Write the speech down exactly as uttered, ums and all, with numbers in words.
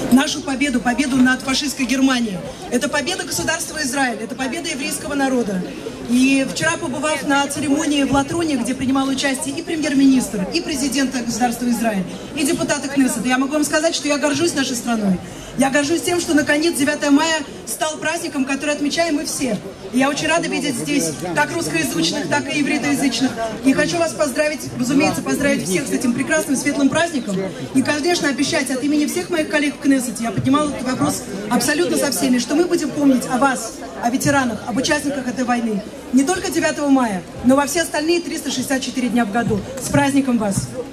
нашу победу, победу над фашистской Германией. Это победа государства Израиль, это победа еврейского народа. И вчера, побывав на церемонии в Латруне, где принимал участие и премьер-министр, и президент государства Израиль, и депутаты Кнессета, я могу вам сказать, что я горжусь нашей страной. Я горжусь тем, что наконец девятое мая стал праздником, который отмечаем мы все. И я очень рада видеть здесь как русскоязычных, так и ивритоязычных. И хочу вас поздравить, разумеется, поздравить всех с этим прекрасным светлым праздником. И, конечно, обещать от имени всех моих коллег в Кнессете, я поднимала этот вопрос абсолютно со всеми, что мы будем помнить о вас, о ветеранах, об участниках этой войны. Не только девятого мая, но во все остальные триста шестьдесят четыре дня в году. С праздником вас!